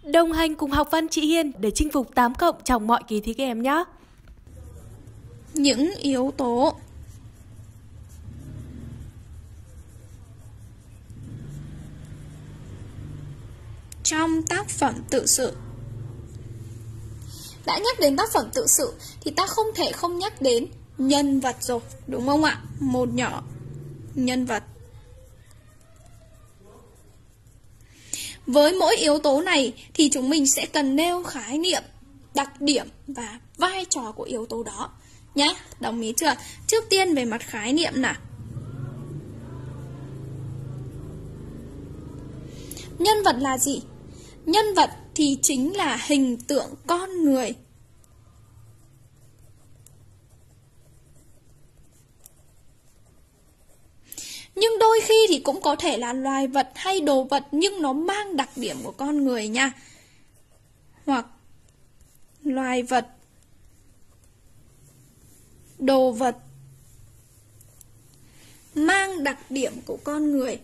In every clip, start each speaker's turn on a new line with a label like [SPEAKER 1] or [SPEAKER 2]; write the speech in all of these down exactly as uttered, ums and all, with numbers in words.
[SPEAKER 1] Đồng hành cùng học văn chị Hiên để chinh phục tám cộng trong mọi kỳ thi các em nhé.
[SPEAKER 2] Những yếu tố trong tác phẩm tự sự. Đã nhắc đến tác phẩm tự sự thì ta không thể không nhắc đến nhân vật rồi, đúng không ạ? Một nhỏ nhân vật. Với mỗi yếu tố này thì chúng mình sẽ cần nêu khái niệm, đặc điểm và vai trò của yếu tố đó nhé. Đồng ý chưa? Trước tiên về mặt khái niệm nào. Nhân vật là gì? Nhân vật thì chính là hình tượng con người. Nhưng đôi khi thì cũng có thể là loài vật hay đồ vật nhưng nó mang đặc điểm của con người nha. Hoặc loài vật, đồ vật mang đặc điểm của con người.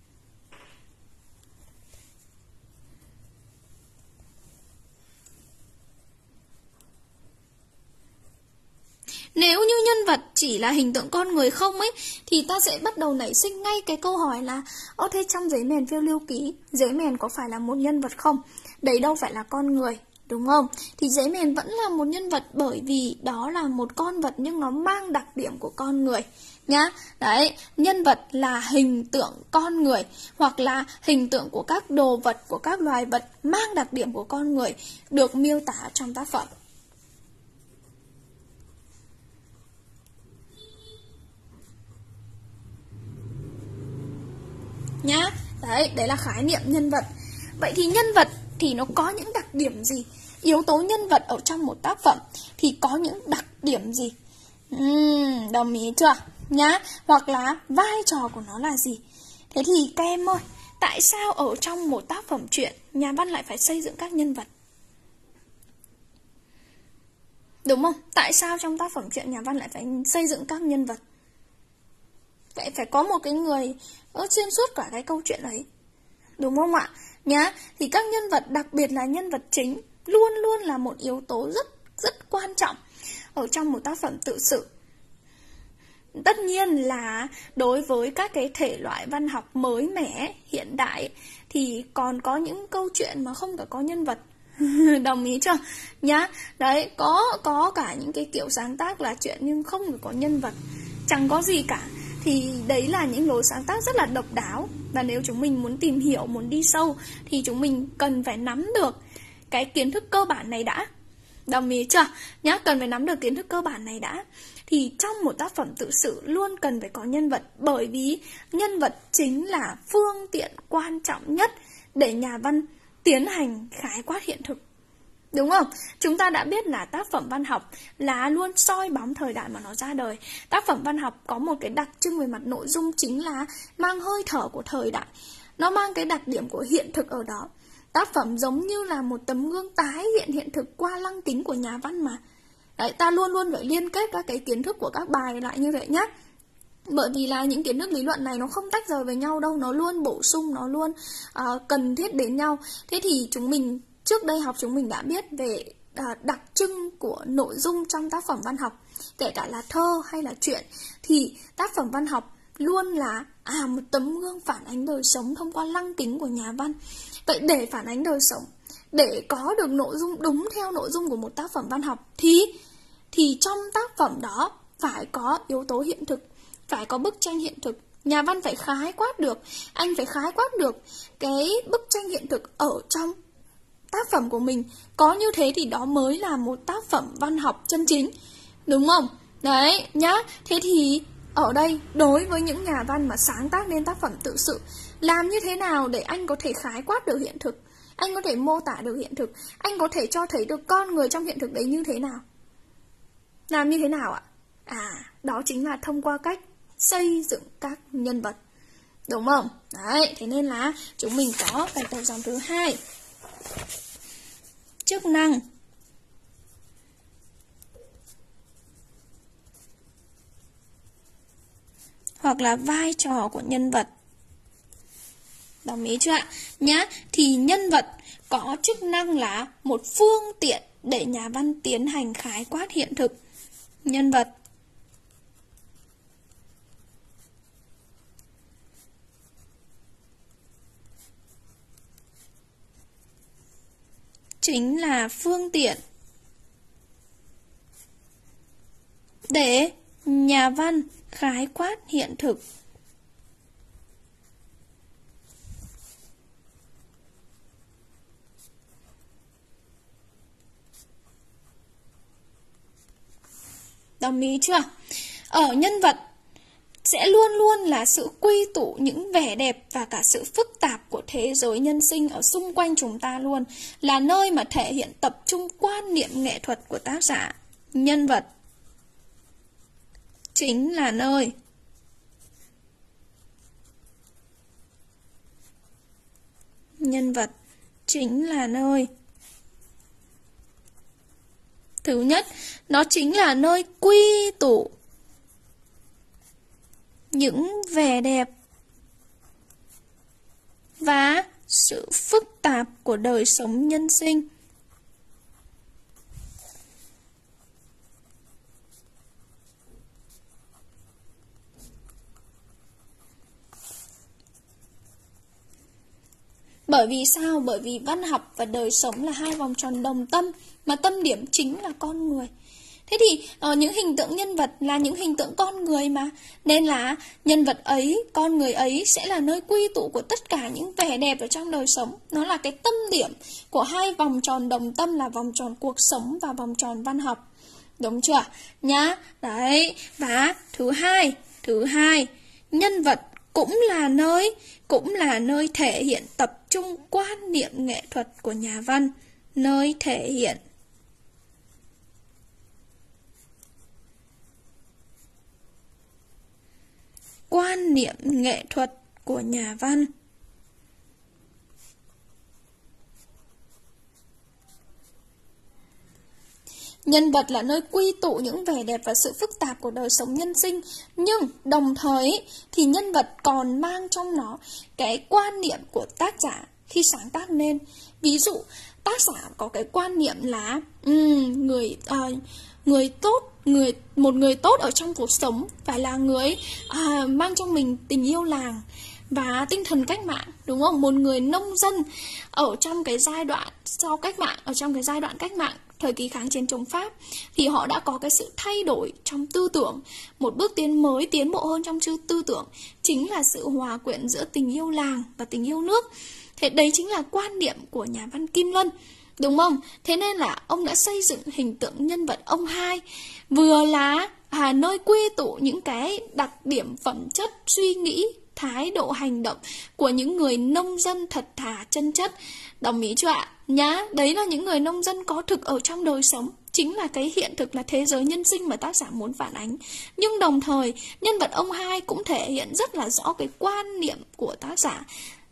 [SPEAKER 2] Nếu như nhân vật chỉ là hình tượng con người không ấy thì ta sẽ bắt đầu nảy sinh ngay cái câu hỏi là Ơ thế trong giấy mèn phiêu lưu ký, giấy mèn có phải là một nhân vật không? Đấy đâu phải là con người, đúng không? Thì giấy mèn vẫn là một nhân vật bởi vì đó là một con vật nhưng nó mang đặc điểm của con người nhá. Đấy, nhân vật là hình tượng con người hoặc là hình tượng của các đồ vật, của các loài vật mang đặc điểm của con người được miêu tả trong tác phẩm. Nhá, đấy, đấy là khái niệm nhân vật. Vậy thì nhân vật thì nó có những đặc điểm gì? Yếu tố nhân vật ở trong một tác phẩm thì có những đặc điểm gì? Uhm, đồng ý chưa? Nhá, hoặc là vai trò của nó là gì? Thế thì các em ơi, tại sao ở trong một tác phẩm truyện nhà văn lại phải xây dựng các nhân vật? Đúng không? Tại sao trong tác phẩm truyện nhà văn lại phải xây dựng các nhân vật? Vậy phải có một cái người ở xuyên suốt cả cái câu chuyện ấy, đúng không ạ? Nhá, thì các nhân vật, đặc biệt là nhân vật chính, luôn luôn là một yếu tố rất rất quan trọng ở trong một tác phẩm tự sự. Tất nhiên là đối với các cái thể loại văn học mới mẻ, hiện đại thì còn có những câu chuyện mà không cả có nhân vật. Đồng ý chưa? Nhá, đấy, có có cả những cái kiểu sáng tác là chuyện nhưng không có nhân vật, chẳng có gì cả. Thì đấy là những lối sáng tác rất là độc đáo. Và nếu chúng mình muốn tìm hiểu, muốn đi sâu thì chúng mình cần phải nắm được cái kiến thức cơ bản này đã. Đồng ý chưa? Nhá, cần phải nắm được kiến thức cơ bản này đã. Thì trong một tác phẩm tự sự luôn cần phải có nhân vật, bởi vì nhân vật chính là phương tiện quan trọng nhất để nhà văn tiến hành khái quát hiện thực. Đúng không? Chúng ta đã biết là tác phẩm văn học là luôn soi bóng thời đại mà nó ra đời. Tác phẩm văn học có một cái đặc trưng về mặt nội dung chính là mang hơi thở của thời đại. Nó mang cái đặc điểm của hiện thực ở đó. Tác phẩm giống như là một tấm gương tái hiện hiện thực qua lăng kính của nhà văn mà. Đấy, ta luôn luôn phải liên kết các cái kiến thức của các bài lại như vậy nhé. Bởi vì là những kiến thức lý luận này nó không tách rời với nhau đâu, nó luôn bổ sung, nó luôn uh, cần thiết đến nhau. Thế thì chúng mình trước đây học chúng mình đã biết về uh, đặc trưng của nội dung trong tác phẩm văn học, kể cả là thơ hay là truyện, thì tác phẩm văn học luôn là à, một tấm gương phản ánh đời sống thông qua lăng kính của nhà văn. Vậy để phản ánh đời sống, để có được nội dung đúng theo nội dung của một tác phẩm văn học thì thì trong tác phẩm đó phải có yếu tố hiện thực, phải có bức tranh hiện thực. Nhà văn phải khái quát được, anh phải khái quát được cái bức tranh hiện thực ở trong tác phẩm của mình. Có như thế thì đó mới là một tác phẩm văn học chân chính, đúng không? Đấy, nhá. Thế thì ở đây, đối với những nhà văn mà sáng tác nên tác phẩm tự sự, làm như thế nào để anh có thể khái quát được hiện thực, anh có thể mô tả được hiện thực, anh có thể cho thấy được con người trong hiện thực đấy như thế nào? Làm như thế nào ạ? À, đó chính là thông qua cách xây dựng các nhân vật, đúng không? Đấy, thế nên là chúng mình có bài tập dòng thứ hai. Chức năng hoặc là vai trò của nhân vật. Đồng ý chưa ạ? Nhá, thì nhân vật có chức năng là một phương tiện để nhà văn tiến hành khái quát hiện thực. Nhân vật chính là phương tiện để nhà văn khái quát hiện thực. Đồng ý chưa? Ở nhân vật sẽ luôn luôn là sự quy tụ những vẻ đẹp và cả sự phức tạp của thế giới nhân sinh ở xung quanh chúng ta luôn, là nơi mà thể hiện tập trung quan niệm nghệ thuật của tác giả. Nhân vật chính là nơi Nhân vật chính là nơi Thứ nhất, nó chính là nơi quy tụ những vẻ đẹp và sự phức tạp của đời sống nhân sinh. Bởi vì sao? Bởi vì văn học và đời sống là hai vòng tròn đồng tâm, mà tâm điểm chính là con người. Thế thì uh, những hình tượng nhân vật là những hình tượng con người mà, nên là nhân vật ấy, con người ấy sẽ là nơi quy tụ của tất cả những vẻ đẹp ở trong đời sống. Nó là cái tâm điểm của hai vòng tròn đồng tâm, là vòng tròn cuộc sống và vòng tròn văn học. Đúng chưa? Nhá. Đấy. Và thứ hai, thứ hai, nhân vật cũng là nơi, cũng là nơi thể hiện tập trung quan niệm nghệ thuật của nhà văn, nơi thể hiện quan niệm nghệ thuật của nhà văn. Nhân vật là nơi quy tụ những vẻ đẹp và sự phức tạp của đời sống nhân sinh, nhưng đồng thời thì nhân vật còn mang trong nó cái quan niệm của tác giả khi sáng tác nên. Ví dụ, tác giả có cái quan niệm là um, người uh, người tốt, người một người tốt ở trong cuộc sống phải là người uh, mang trong mình tình yêu làng và tinh thần cách mạng, đúng không? Một người nông dân ở trong cái giai đoạn sau cách mạng, ở trong cái giai đoạn cách mạng thời kỳ kháng chiến chống Pháp, thì họ đã có cái sự thay đổi trong tư tưởng, một bước tiến mới, tiến bộ hơn trong tư tưởng, chính là sự hòa quyện giữa tình yêu làng và tình yêu nước. Thế đấy chính là quan điểm của nhà văn Kim Lân, đúng không? Thế nên là ông đã xây dựng hình tượng nhân vật ông hai, vừa là à, nơi quy tụ những cái đặc điểm phẩm chất, suy nghĩ, thái độ hành động của những người nông dân thật thà, chân chất. Đồng ý chưa ạ? Nhá, đấy là những người nông dân có thực ở trong đời sống, chính là cái hiện thực, là thế giới nhân sinh mà tác giả muốn phản ánh. Nhưng đồng thời, nhân vật ông hai cũng thể hiện rất là rõ cái quan niệm của tác giả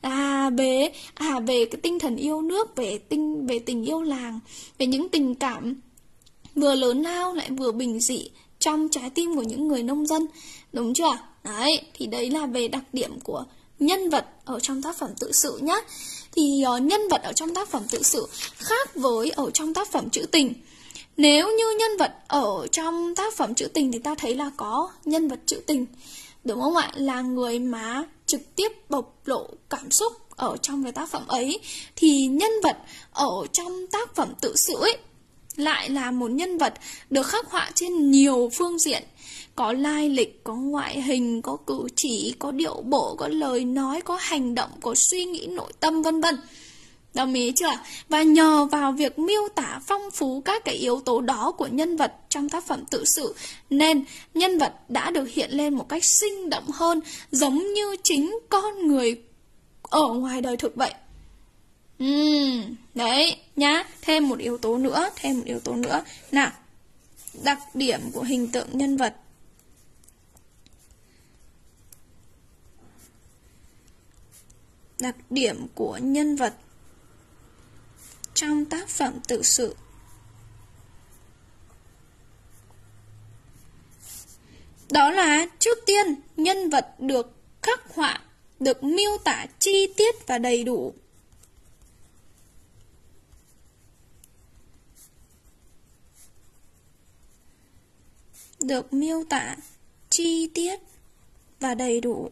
[SPEAKER 2] à về à về cái tinh thần yêu nước, về tinh về tình yêu làng, về những tình cảm vừa lớn lao lại vừa bình dị trong trái tim của những người nông dân. Đúng chưa? Đấy, thì đấy là về đặc điểm của nhân vật ở trong tác phẩm tự sự nhé. Thì uh, nhân vật ở trong tác phẩm tự sự khác với ở trong tác phẩm trữ tình. Nếu như nhân vật ở trong tác phẩm trữ tình thì ta thấy là có nhân vật trữ tình, đúng không ạ? Là người mà trực tiếp bộc lộ cảm xúc ở trong cái tác phẩm ấy. Thì nhân vật ở trong tác phẩm tự sự ấy lại là một nhân vật được khắc họa trên nhiều phương diện. Có lai lịch, có ngoại hình, có cử chỉ, có điệu bộ, có lời nói, có hành động, có suy nghĩ nội tâm vân vân. Đồng ý chưa? Và nhờ vào việc miêu tả phong phú các cái yếu tố đó của nhân vật trong tác phẩm tự sự, nên nhân vật đã được hiện lên một cách sinh động hơn, giống như chính con người ở ngoài đời thực vậy. Uhm, đấy nhá. Thêm một yếu tố nữa, thêm một yếu tố nữa. Nào, đặc điểm của hình tượng nhân vật. Đặc điểm của nhân vật trong tác phẩm tự sự. Đó là trước tiên, nhân vật được khắc họa được miêu tả chi tiết và đầy đủ. Được miêu tả chi tiết và đầy đủ.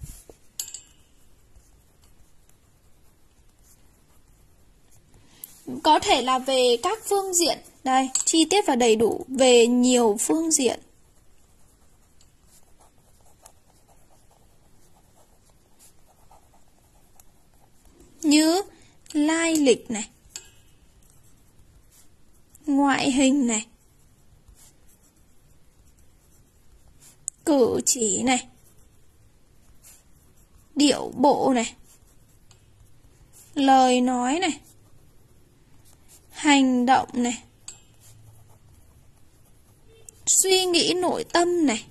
[SPEAKER 2] Có thể là về các phương diện. Đây, chi tiết và đầy đủ về nhiều phương diện. Như lai lịch này, ngoại hình này, cử chỉ này, điệu bộ này, lời nói này, hành động này, suy nghĩ nội tâm này.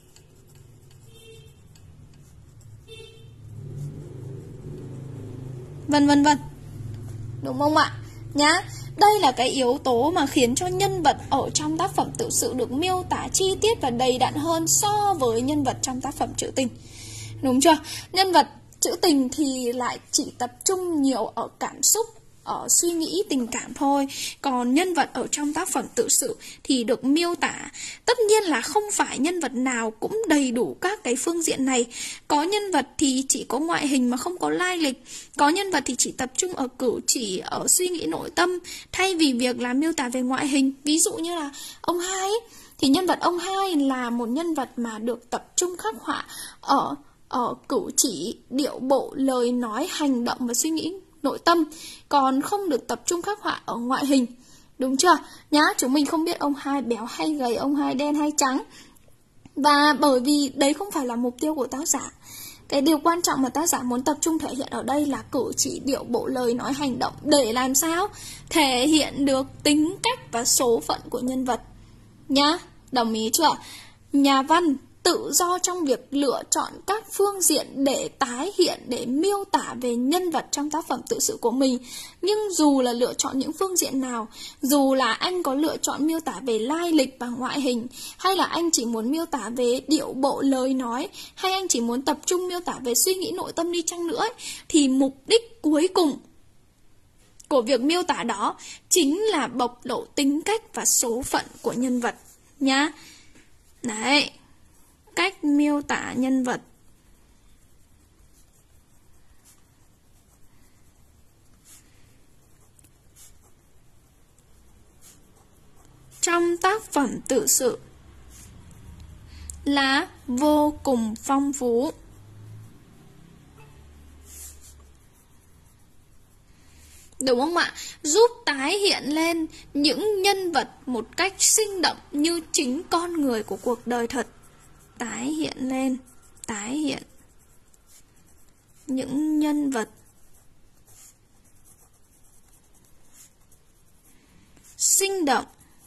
[SPEAKER 2] Vân vân vân. Đúng không ạ? Nhá. Đây là cái yếu tố mà khiến cho nhân vật ở trong tác phẩm tự sự được miêu tả chi tiết và đầy đặn hơn so với nhân vật trong tác phẩm trữ tình. Đúng chưa? Nhân vật trữ tình thì lại chỉ tập trung nhiều ở cảm xúc, ở suy nghĩ tình cảm thôi. Còn nhân vật ở trong tác phẩm tự sự thì được miêu tả. Tất nhiên là không phải nhân vật nào cũng đầy đủ các cái phương diện này. Có nhân vật thì chỉ có ngoại hình mà không có lai lịch. Có nhân vật thì chỉ tập trung ở cử chỉ, ở suy nghĩ nội tâm, thay vì việc là miêu tả về ngoại hình. Ví dụ như là ông Hai ấy, thì nhân vật ông Hai là một nhân vật mà được tập trung khắc họa ở, ở cử chỉ, điệu bộ, lời nói, hành động và suy nghĩ nội tâm, còn không được tập trung khắc họa ở ngoại hình. Đúng chưa? Nhá, chúng mình không biết ông Hai béo hay gầy, ông Hai đen hay trắng. Và bởi vì đấy không phải là mục tiêu của tác giả. Cái điều quan trọng mà tác giả muốn tập trung thể hiện ở đây là cử chỉ, điệu bộ, lời nói, hành động. Để làm sao? Thể hiện được tính cách và số phận của nhân vật. Nhá, đồng ý chưa? Nhà văn tự do trong việc lựa chọn các phương diện để tái hiện, để miêu tả về nhân vật trong tác phẩm tự sự của mình. Nhưng dù là lựa chọn những phương diện nào, dù là anh có lựa chọn miêu tả về lai lịch và ngoại hình, hay là anh chỉ muốn miêu tả về điệu bộ lời nói, hay anh chỉ muốn tập trung miêu tả về suy nghĩ nội tâm đi chăng nữa ấy, thì mục đích cuối cùng của việc miêu tả đó chính là bộc lộ tính cách và số phận của nhân vật nhá. Đấy, cách miêu tả nhân vật. Trong tác phẩm tự sự là vô cùng phong phú. Đúng không ạ? Giúp tái hiện lên những nhân vật một cách sinh động như chính con người của cuộc đời thật. Tái hiện lên, tái hiện những nhân vật sinh động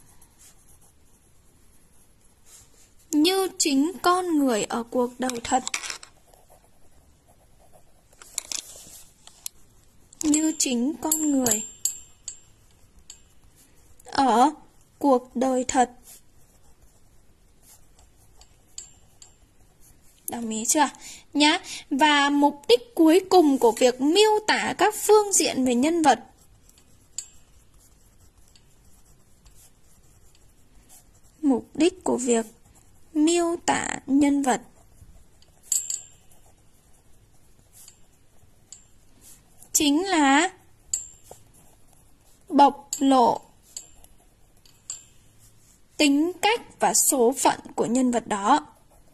[SPEAKER 2] như chính con người ở cuộc đời thật. Như chính con người ở cuộc đời thật. Đồng ý chưa? Nhá. Và mục đích cuối cùng của việc miêu tả các phương diện về nhân vật Mục đích của việc miêu tả nhân vật chính là bộc lộ tính cách và số phận của nhân vật đó.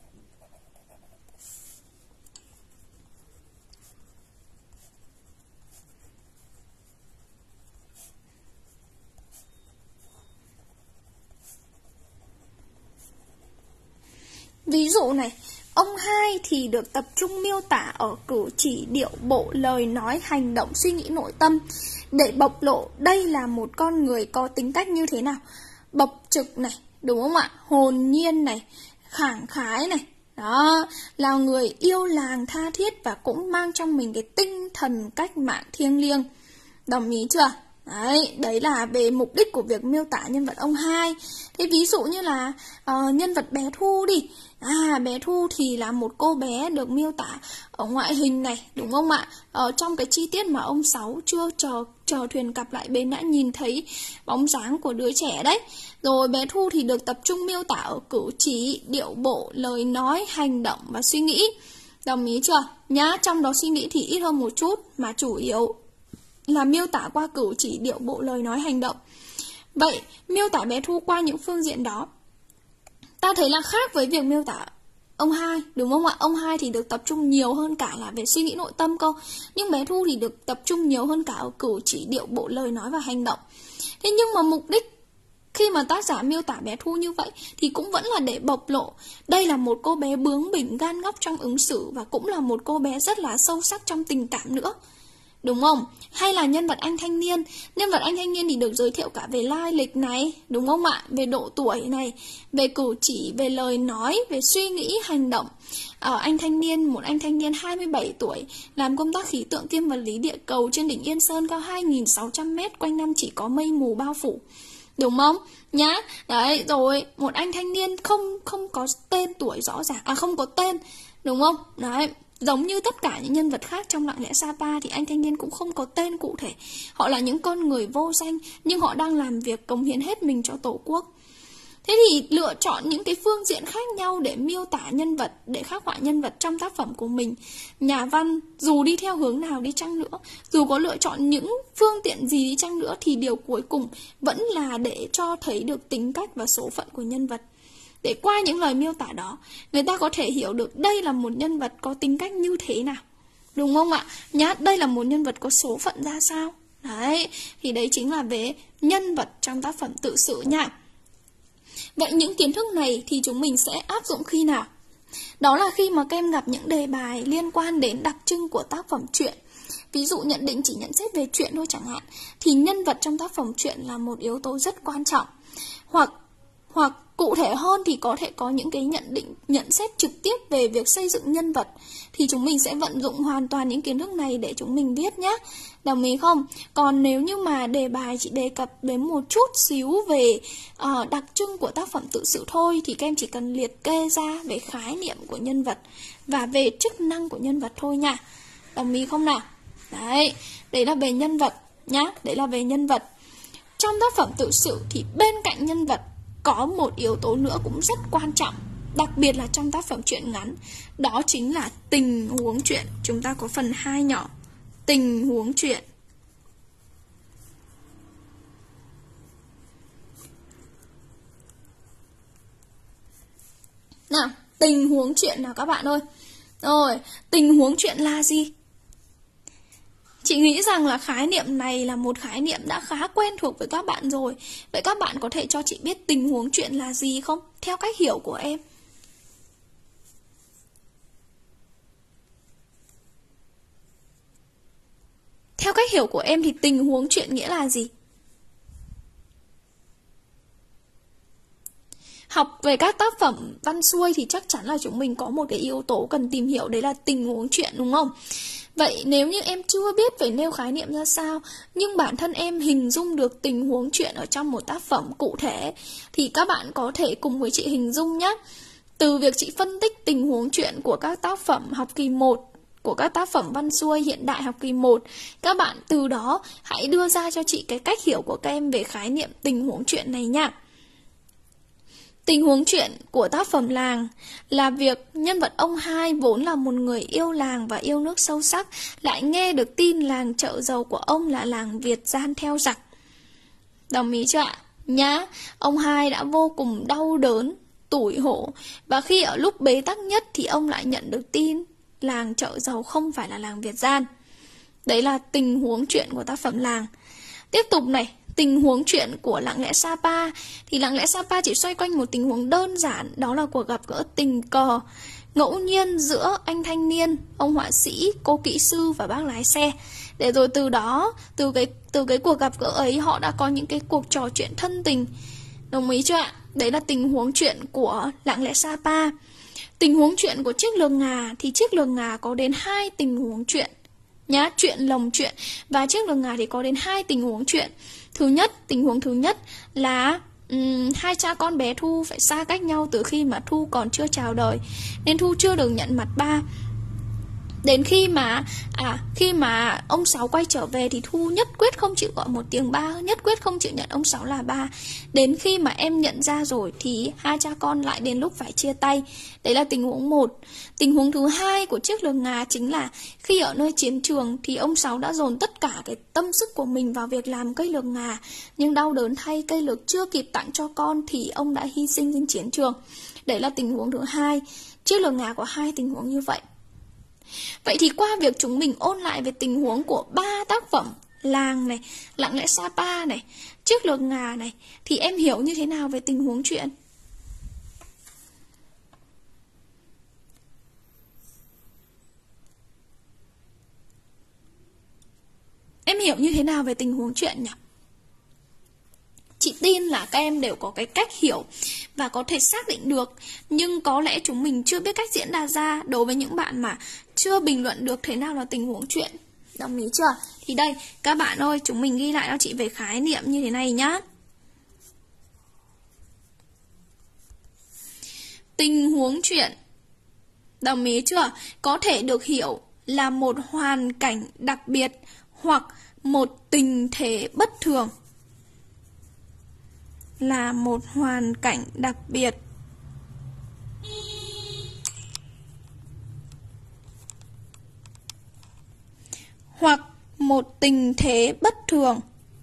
[SPEAKER 2] Ví dụ này, ông Hai thì được tập trung miêu tả ở cử chỉ, điệu bộ, lời nói, hành động, suy nghĩ nội tâm để bộc lộ đây là một con người có tính cách như thế nào. Bộc trực này, đúng không ạ? Hồn nhiên này, khẳng khái này. Đó, là người yêu làng tha thiết và cũng mang trong mình cái tinh thần cách mạng thiêng liêng. Đồng ý chưa? Đấy, đấy là về mục đích của việc miêu tả nhân vật ông hai. Thế ví dụ như là uh, nhân vật bé Thu đi. À, bé Thu thì là một cô bé được miêu tả ở ngoại hình này, đúng không ạ? Ở trong cái chi tiết mà ông Sáu chưa chờ chờ thuyền cặp lại bến đã nhìn thấy bóng dáng của đứa trẻ đấy. Rồi bé Thu thì được tập trung miêu tả ở cử chỉ, điệu bộ, lời nói, hành động và suy nghĩ. Đồng ý chưa? Nhá, trong đó suy nghĩ thì ít hơn một chút, mà chủ yếu là miêu tả qua cử chỉ, điệu bộ, lời nói, hành động. Vậy, miêu tả bé Thu qua những phương diện đó, ta thấy là khác với việc miêu tả ông hai, đúng không ạ? Ông hai thì được tập trung nhiều hơn cả là về suy nghĩ nội tâm cơ. Nhưng bé Thu thì được tập trung nhiều hơn cả ở cử chỉ, điệu bộ, lời nói và hành động. Thế nhưng mà mục đích khi mà tác giả miêu tả bé Thu như vậy thì cũng vẫn là để bộc lộ đây là một cô bé bướng bỉnh, gan góc trong ứng xử, và cũng là một cô bé rất là sâu sắc trong tình cảm nữa, đúng không? Hay là nhân vật anh thanh niên. Nhân vật anh thanh niên thì được giới thiệu cả về lai lịch này, đúng không ạ? Về độ tuổi này, về cử chỉ, về lời nói, về suy nghĩ, hành động. Ở anh thanh niên, một anh thanh niên hai mươi bảy tuổi, làm công tác khí tượng kiêm vật lý địa cầu trên đỉnh Yên Sơn cao hai nghìn sáu trăm mét, quanh năm chỉ có mây mù bao phủ, đúng không? Nhá, đấy, rồi một anh thanh niên không không có tên tuổi rõ ràng, à không có tên, đúng không? Đấy, giống như tất cả những nhân vật khác trong Lặng Lẽ Sapa thì anh thanh niên cũng không có tên cụ thể. Họ là những con người vô danh, nhưng họ đang làm việc cống hiến hết mình cho Tổ quốc. Thế thì lựa chọn những cái phương diện khác nhau để miêu tả nhân vật, để khắc họa nhân vật trong tác phẩm của mình. Nhà văn dù đi theo hướng nào đi chăng nữa, dù có lựa chọn những phương tiện gì đi chăng nữa, thì điều cuối cùng vẫn là để cho thấy được tính cách và số phận của nhân vật. Để qua những lời miêu tả đó, người ta có thể hiểu được đây là một nhân vật có tính cách như thế nào, đúng không ạ? Nhá, đây là một nhân vật có số phận ra sao. Đấy, thì đấy chính là về nhân vật trong tác phẩm tự sự nha. Vậy những kiến thức này thì chúng mình sẽ áp dụng khi nào? Đó là khi mà các em gặp những đề bài liên quan đến đặc trưng của tác phẩm truyện. Ví dụ nhận định chỉ nhận xét về truyện thôi chẳng hạn, thì nhân vật trong tác phẩm truyện là một yếu tố rất quan trọng. Hoặc hoặc cụ thể hơn thì có thể có những cái nhận định, nhận xét trực tiếp về việc xây dựng nhân vật, thì chúng mình sẽ vận dụng hoàn toàn những kiến thức này để chúng mình viết nhé. Đồng ý không? Còn nếu như mà đề bài chỉ đề cập đến một chút xíu về uh, đặc trưng của tác phẩm tự sự thôi, thì các em chỉ cần liệt kê ra về khái niệm của nhân vật và về chức năng của nhân vật thôi nha. Đồng ý không nào? Đấy, đấy là về nhân vật nhá, đấy là về nhân vật. Trong tác phẩm tự sự thì bên cạnh nhân vật có một yếu tố nữa cũng rất quan trọng, đặc biệt là trong tác phẩm truyện ngắn, đó chính là tình huống truyện. Chúng ta có phần hai nhỏ, tình huống truyện. Nào, tình huống truyện nào các bạn ơi. Rồi, tình huống truyện là gì? Chị nghĩ rằng là khái niệm này là một khái niệm đã khá quen thuộc với các bạn rồi. Vậy các bạn có thể cho chị biết tình huống truyện là gì không? Theo cách hiểu của em. Theo cách hiểu của em thì tình huống truyện nghĩa là gì? Học về các tác phẩm văn xuôi thì chắc chắn là chúng mình có một cái yếu tố cần tìm hiểu, đấy là tình huống truyện, đúng không? Vậy nếu như em chưa biết phải nêu khái niệm ra sao, nhưng bản thân em hình dung được tình huống truyện ở trong một tác phẩm cụ thể, thì các bạn có thể cùng với chị hình dung nhé. Từ việc chị phân tích tình huống truyện của các tác phẩm học kỳ một, của các tác phẩm văn xuôi hiện đại học kỳ một, các bạn từ đó hãy đưa ra cho chị cái cách hiểu của các em về khái niệm tình huống truyện này nha. Tình huống truyện của tác phẩm Làng là việc nhân vật ông hai vốn là một người yêu làng và yêu nước sâu sắc, lại nghe được tin làng Chợ Dầu của ông là làng Việt gian theo giặc. Đồng ý chưa ạ? Nhá, ông hai đã vô cùng đau đớn, tủi hổ, và khi ở lúc bế tắc nhất thì ông lại nhận được tin làng Chợ Dầu không phải là làng Việt gian. Đấy là tình huống truyện của tác phẩm Làng. Tiếp tục này, tình huống truyện của Lặng Lẽ Sapa thì Lặng Lẽ Sapa chỉ xoay quanh một tình huống đơn giản, đó là cuộc gặp gỡ tình cờ ngẫu nhiên giữa anh thanh niên, ông họa sĩ, cô kỹ sư và bác lái xe. Để rồi từ đó, từ cái từ cái cuộc gặp gỡ ấy họ đã có những cái cuộc trò chuyện thân tình. Đồng ý chưa ạ? Đấy là tình huống truyện của Lặng Lẽ Sapa. Tình huống truyện của Chiếc Lường Ngà thì Chiếc Lường Ngà có đến hai tình huống truyện. nhá, chuyện lồng chuyện. Và chiếc lường ngà thì có đến hai tình huống chuyện. Thứ nhất, tình huống thứ nhất là um, hai cha con bé Thu phải xa cách nhau từ khi mà Thu còn chưa chào đời, nên Thu chưa được nhận mặt ba. Đến khi mà à khi mà ông Sáu quay trở về thì Thu nhất quyết không chịu gọi một tiếng ba, nhất quyết không chịu nhận ông Sáu là ba. Đến khi mà em nhận ra rồi thì hai cha con lại đến lúc phải chia tay. Đấy là tình huống một. Tình huống thứ hai của chiếc lường ngà chính là khi ở nơi chiến trường thì ông Sáu đã dồn tất cả cái tâm sức của mình vào việc làm cây lược ngà, nhưng đau đớn thay, cây lược chưa kịp tặng cho con thì ông đã hy sinh trên chiến trường. Đấy là tình huống thứ hai. Chiếc lược ngà có hai tình huống như vậy. Vậy thì qua việc chúng mình ôn lại về tình huống của ba tác phẩm Làng này, Lặng lẽ Sapa này, Chiếc lược ngà này, thì em hiểu như thế nào về tình huống chuyện? Em hiểu như thế nào về tình huống chuyện nhỉ? Chị tin là các em đều có cái cách hiểu và có thể xác định được, nhưng có lẽ chúng mình chưa biết cách diễn đạt ra đối với những bạn mà chưa bình luận được thế nào là tình huống chuyện. Đồng ý chưa? Thì đây, các bạn ơi, chúng mình ghi lại cho chị về khái niệm như thế này nhá. Tình huống chuyện, đồng ý chưa? Có thể được hiểu là một hoàn cảnh đặc biệt hoặc một tình thế bất thường. Là một hoàn cảnh đặc biệt hoặc một tình thế bất thường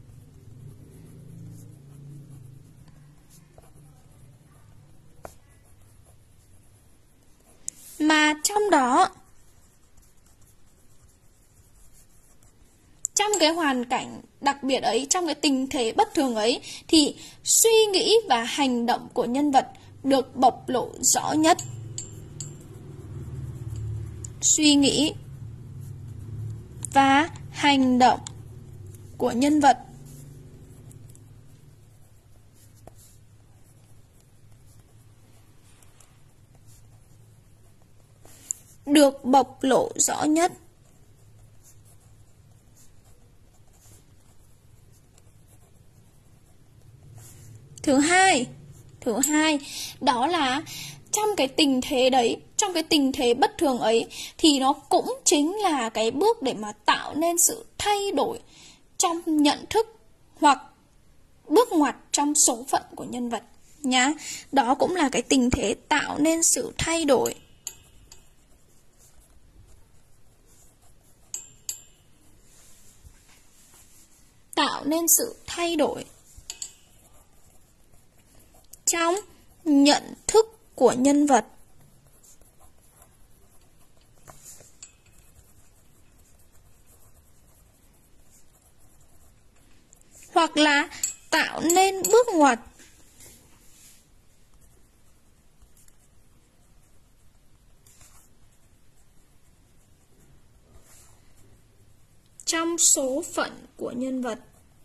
[SPEAKER 2] mà trong đó, trong cái hoàn cảnh đặc biệt ấy, trong cái tình thế bất thường ấy, thì suy nghĩ và hành động của nhân vật được bộc lộ rõ nhất. Suy nghĩ và hành động của nhân vật được bộc lộ rõ nhất. Thứ hai, thứ hai đó là trong cái tình thế đấy, trong cái tình thế bất thường ấy thì nó cũng chính là cái bước để mà tạo nên sự thay đổi trong nhận thức hoặc bước ngoặt trong số phận của nhân vật nhá. Đó cũng là cái tình thế tạo nên sự thay đổi. Tạo nên sự thay đổi trong nhận thức của nhân vật. Hoặc là tạo nên bước ngoặt trong số phận của nhân vật.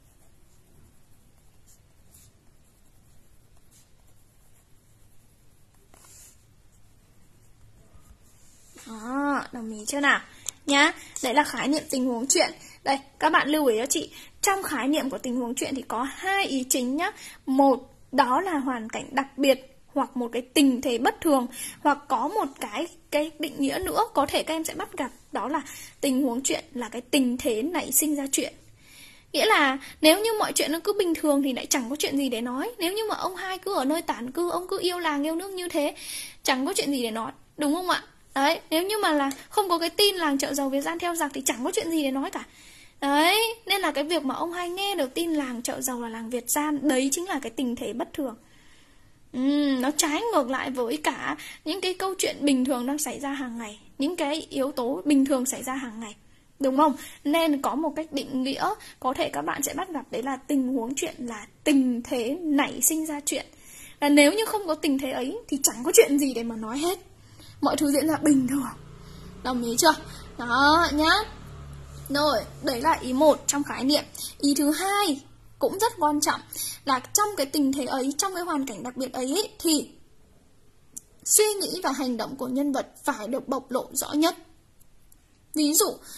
[SPEAKER 2] Đó, đồng ý chưa nào? Nhá, đấy là khái niệm tình huống chuyện. Đây, các bạn lưu ý cho chị, trong khái niệm của tình huống chuyện thì có hai ý chính nhá. Một, đó là hoàn cảnh đặc biệt hoặc một cái tình thế bất thường, hoặc có một cái cái định nghĩa nữa có thể các em sẽ bắt gặp, đó là tình huống chuyện là cái tình thế nảy sinh ra chuyện. Nghĩa là nếu như mọi chuyện nó cứ bình thường thì lại chẳng có chuyện gì để nói. Nếu như mà ông hai cứ ở nơi tản cư, ông cứ yêu làng yêu nước như thế, chẳng có chuyện gì để nói, đúng không ạ? Đấy, nếu như mà là không có cái tin làng chợ dầu Việt Gian theo giặc thì chẳng có chuyện gì để nói cả. Đấy, nên là cái việc mà ông hai nghe được tin làng chợ dầu là làng Việt Gian, đấy chính là cái tình thế bất thường. uhm, Nó trái ngược lại với cả những cái câu chuyện bình thường đang xảy ra hàng ngày, những cái yếu tố bình thường xảy ra hàng ngày, đúng không? Nên có một cách định nghĩa có thể các bạn sẽ bắt gặp, đấy là tình huống chuyện là tình thế nảy sinh ra chuyện. Và nếu như không có tình thế ấy thì chẳng có chuyện gì để mà nói hết, mọi thứ diễn ra bình thường. Đồng ý chưa? Đó nhá. Rồi, đấy là ý một trong khái niệm. Ý thứ hai cũng rất quan trọng là trong cái tình thế ấy, trong cái hoàn cảnh đặc biệt ấy thì suy nghĩ và hành động của nhân vật phải được bộc lộ rõ nhất. Ví dụ,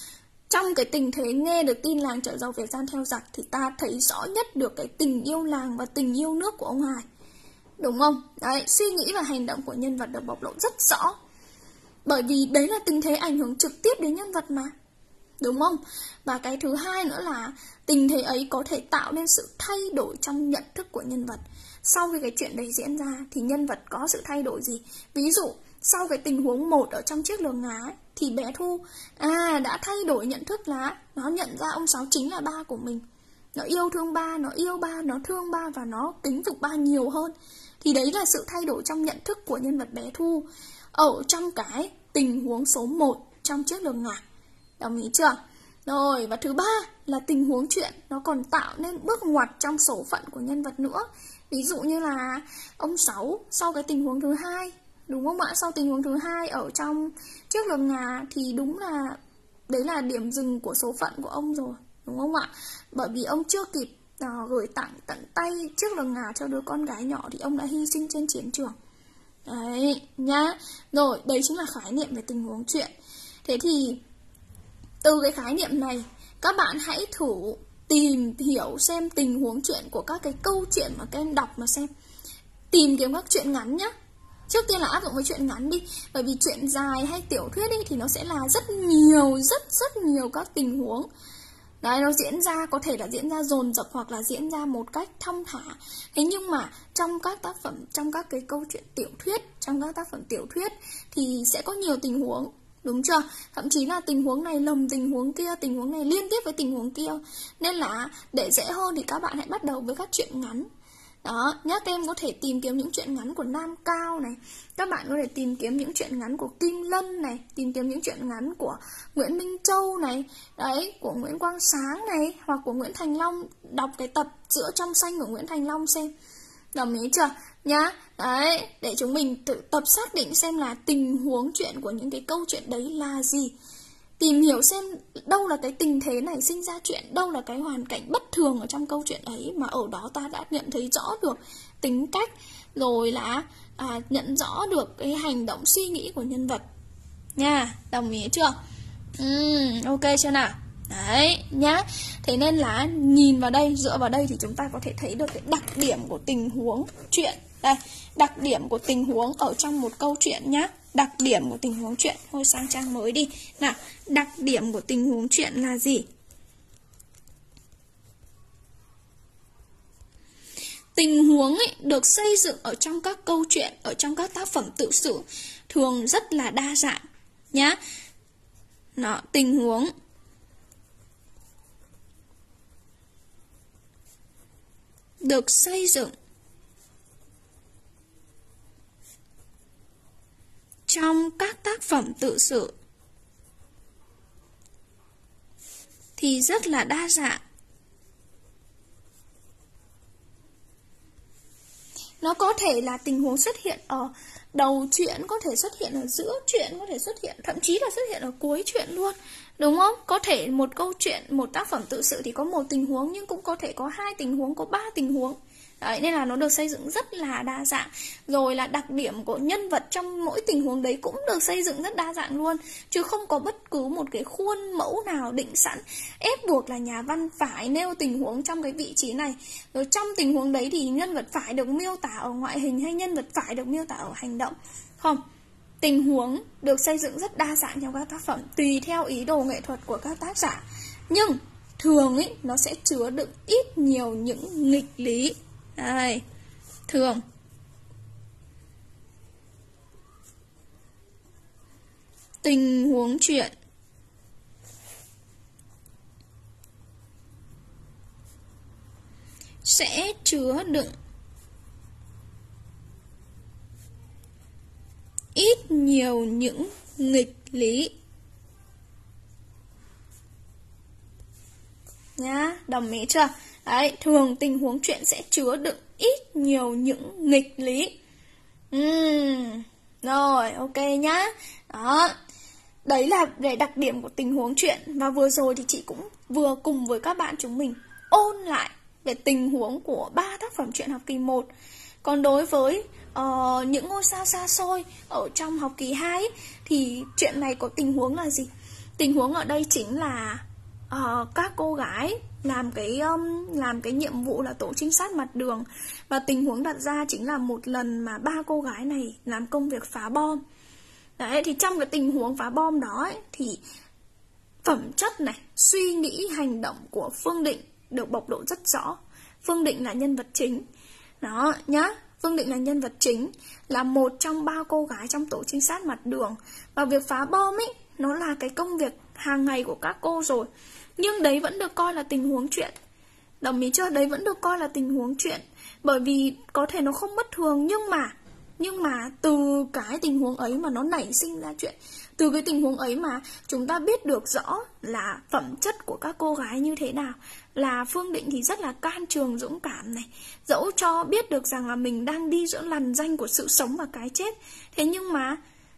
[SPEAKER 2] Trong cái tình thế nghe được tin làng chợ giàu Việt gian theo giặc thì ta thấy rõ nhất được cái tình yêu làng và tình yêu nước của ông Hải. Đúng không? Đấy, suy nghĩ và hành động của nhân vật được bộc lộ rất rõ. Bởi vì đấy là tình thế ảnh hưởng trực tiếp đến nhân vật mà. Đúng không? Và cái thứ hai nữa là tình thế ấy có thể tạo nên sự thay đổi trong nhận thức của nhân vật. Sau khi cái chuyện đấy diễn ra thì nhân vật có sự thay đổi gì? Ví dụ, sau cái tình huống một ở trong chiếc lường ngà ấy, thì bé Thu à, đã thay đổi nhận thức là nó nhận ra ông Sáu chính là ba của mình. Nó yêu thương ba, nó yêu ba, nó thương ba và nó kính phục ba nhiều hơn. Thì đấy là sự thay đổi trong nhận thức của nhân vật bé Thu ở trong cái tình huống số một trong chiếc lường ngà. Đồng ý chưa? Rồi, và thứ ba là tình huống chuyện nó còn tạo nên bước ngoặt trong số phận của nhân vật nữa. Ví dụ như là ông Sáu sau cái tình huống thứ hai, đúng không ạ? Sau tình huống thứ hai ở trong chiếc lường ngà thì đúng là đấy là điểm dừng của số phận của ông rồi, đúng không ạ? Bởi vì ông chưa kịp uh, gửi tặng tận tay chiếc lường ngà cho đứa con gái nhỏ thì ông đã hy sinh trên chiến trường. Đấy, nhá. Rồi, đấy chính là khái niệm về tình huống chuyện. Thế thì từ cái khái niệm này, các bạn hãy thử tìm hiểu xem tình huống chuyện của các cái câu chuyện mà các em đọc mà xem. Tìm kiếm các chuyện ngắn nhá. Trước tiên là áp dụng với chuyện ngắn đi. Bởi vì chuyện dài hay tiểu thuyết đi thì nó sẽ là rất nhiều, rất rất nhiều các tình huống. Đấy, nó diễn ra, có thể là diễn ra dồn dập hoặc là diễn ra một cách thong thả. Thế nhưng mà trong các tác phẩm, trong các cái câu chuyện tiểu thuyết, trong các tác phẩm tiểu thuyết thì sẽ có nhiều tình huống. Đúng chưa? Thậm chí là tình huống này lồng tình huống kia, tình huống này liên tiếp với tình huống kia. Nên là để dễ hơn thì các bạn hãy bắt đầu với các chuyện ngắn. Đó, nhá, các em có thể tìm kiếm những chuyện ngắn của Nam Cao này. Các bạn có thể tìm kiếm những chuyện ngắn của Kim Lân này. Tìm kiếm những chuyện ngắn của Nguyễn Minh Châu này. Đấy, của Nguyễn Quang Sáng này. Hoặc của Nguyễn Thành Long. Đọc cái tập Giữa Trong Xanh của Nguyễn Thành Long xem. Đồng ý chưa? Nhá, đấy, để chúng mình tự tập xác định xem là tình huống chuyện của những cái câu chuyện đấy là gì. Tìm hiểu xem đâu là cái tình thế này sinh ra chuyện, đâu là cái hoàn cảnh bất thường ở trong câu chuyện ấy mà ở đó ta đã nhận thấy rõ được tính cách, rồi là à, nhận rõ được cái hành động suy nghĩ của nhân vật. Nha, đồng ý chưa? Uhm, ok chưa nào? Đấy, nhá. Thế nên là nhìn vào đây, dựa vào đây thì chúng ta có thể thấy được cái đặc điểm của tình huống chuyện. Đây, đặc điểm của tình huống ở trong một câu chuyện nhá. Đặc điểm của tình huống chuyện. Thôi sang trang mới đi. Nào, đặc điểm của tình huống chuyện là gì? Tình huống ấy được xây dựng ở trong các câu chuyện, ở trong các tác phẩm tự sự thường rất là đa dạng nhá. Nó, tình huống được xây dựng trong các tác phẩm tự sự thì rất là đa dạng. Nó có thể là tình huống xuất hiện ở đầu truyện, có thể xuất hiện ở giữa truyện, có thể xuất hiện, thậm chí là xuất hiện ở cuối truyện luôn. Đúng không? Có thể một câu chuyện, một tác phẩm tự sự thì có một tình huống, nhưng cũng có thể có hai tình huống, có ba tình huống. Đấy, nên là nó được xây dựng rất là đa dạng. Rồi là đặc điểm của nhân vật trong mỗi tình huống đấy cũng được xây dựng rất đa dạng luôn. Chứ không có bất cứ một cái khuôn mẫu nào định sẵn ép buộc là nhà văn phải nêu tình huống trong cái vị trí này. Rồi trong tình huống đấy thì nhân vật phải được miêu tả ở ngoại hình hay nhân vật phải được miêu tả ở hành động. Không. Tình huống được xây dựng rất đa dạng trong các tác phẩm tùy theo ý đồ nghệ thuật của các tác giả. Nhưng thường ý, nó sẽ chứa đựng ít nhiều những nghịch lý. Đây, thường tình huống chuyện sẽ chứa đựng ít nhiều những nghịch lý. Nhá, đồng ý chưa? Đấy, thường tình huống chuyện sẽ chứa đựng ít nhiều những nghịch lý. uhm, Rồi, ok nhá. Đó, đấy là về đặc điểm của tình huống chuyện. Và vừa rồi thì chị cũng vừa cùng với các bạn chúng mình ôn lại về tình huống của ba tác phẩm truyện học kỳ một. Còn đối với uh, những ngôi sao xa xôi ở trong học kỳ hai thì chuyện này có tình huống là gì? Tình huống ở đây chính là uh, các cô gái làm cái um, làm cái nhiệm vụ là tổ trinh sát mặt đường. Và tình huống đặt ra chính là một lần mà ba cô gái này làm công việc phá bom. Đấy, thì trong cái tình huống phá bom đó ấy, thì phẩm chất này, suy nghĩ, hành động của Phương Định được bộc lộ rất rõ. Phương Định là nhân vật chính. Đó nhá, Phương Định là nhân vật chính, là một trong ba cô gái trong tổ trinh sát mặt đường. Và việc phá bom ấy, nó là cái công việc hàng ngày của các cô rồi. Nhưng đấy vẫn được coi là tình huống chuyện. Đồng ý chưa? Đấy vẫn được coi là tình huống chuyện. Bởi vì có thể nó không bất thường, nhưng mà Nhưng mà từ cái tình huống ấy mà nó nảy sinh ra chuyện. Từ cái tình huống ấy mà chúng ta biết được rõ là phẩm chất của các cô gái như thế nào. Là Phương Định thì rất là can trường dũng cảm này, dẫu cho biết được rằng là mình đang đi giữa lằn ranh của sự sống và cái chết. Thế nhưng mà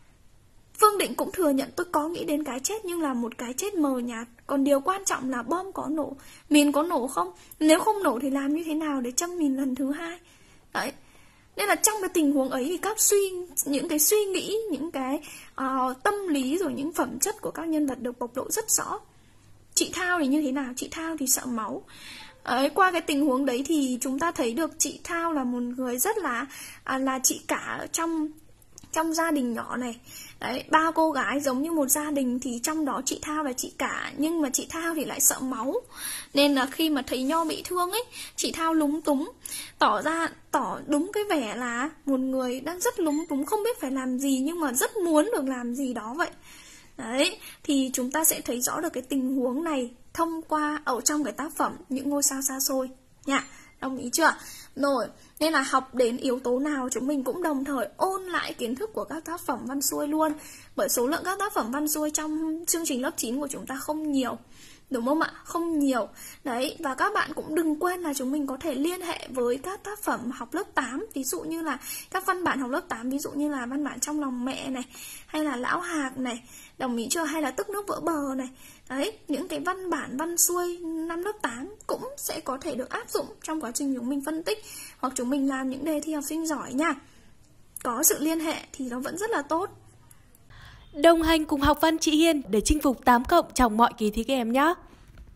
[SPEAKER 2] Phương Định cũng thừa nhận tôi có nghĩ đến cái chết, nhưng là một cái chết mờ nhạt. Còn điều quan trọng là bom có nổ, mìn có nổ không? Nếu không nổ thì làm như thế nào để châm mìn lần thứ hai? Đấy. Nên là trong cái tình huống ấy thì các suy những cái suy nghĩ, những cái uh, tâm lý rồi những phẩm chất của các nhân vật được bộc lộ rất rõ. Chị Thao thì như thế nào? Chị Thao thì sợ máu. Ấy, qua cái tình huống đấy thì chúng ta thấy được chị Thao là một người rất là à, là chị cả trong trong gia đình nhỏ này. Đấy, ba cô gái giống như một gia đình, thì trong đó chị Thao là chị cả, nhưng mà chị Thao thì lại sợ máu. Nên là khi mà thấy Nho bị thương ấy, chị Thao lúng túng, tỏ ra tỏ đúng cái vẻ là một người đang rất lúng túng, không biết phải làm gì nhưng mà rất muốn được làm gì đó vậy. Đấy, thì chúng ta sẽ thấy rõ được cái tình huống này thông qua ở trong cái tác phẩm Những Ngôi Sao Xa Xôi nha. Đồng ý chưa? Rồi, nên là học đến yếu tố nào chúng mình cũng đồng thời ôn lại kiến thức của các tác phẩm văn xuôi luôn. Bởi số lượng các tác phẩm văn xuôi trong chương trình lớp chín của chúng ta không nhiều, đúng không ạ? Không nhiều. Đấy, và các bạn cũng đừng quên là chúng mình có thể liên hệ với các tác phẩm học lớp tám. Ví dụ như là các văn bản học lớp tám, ví dụ như là văn bản Trong Lòng Mẹ này, hay là Lão Hạc này, đồng ý chưa? Hay là Tức Nước Vỡ Bờ này. Đấy, những cái văn bản văn xuôi năm lớp tám cũng sẽ có thể được áp dụng trong quá trình chúng mình phân tích hoặc chúng mình làm những đề thi học sinh giỏi nha. Có sự liên hệ thì nó vẫn rất là tốt.
[SPEAKER 1] Đồng hành cùng học văn chị Hiên để chinh phục tám cộng trong mọi kỳ thi các em nhé.